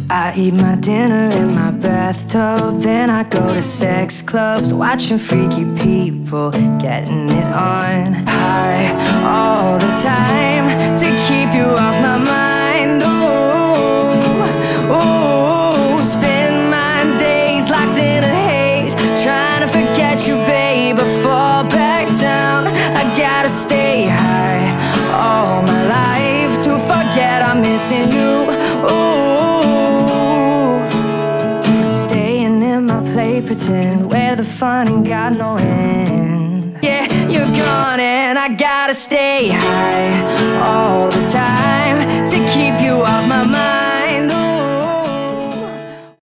I eat my dinner in my bathtub, then I go to sex clubs, watching freaky people getting it on. High all the time to keep you off my mind. Ooh, ooh, spend my days locked in a haze, trying to forget you, babe, but fall back down. I gotta stay high all my life to forget I'm missing you. Ooh, play pretend, where the fun ain't got no end. Yeah, you're gone and I gotta stay high all the time to keep you off my mind.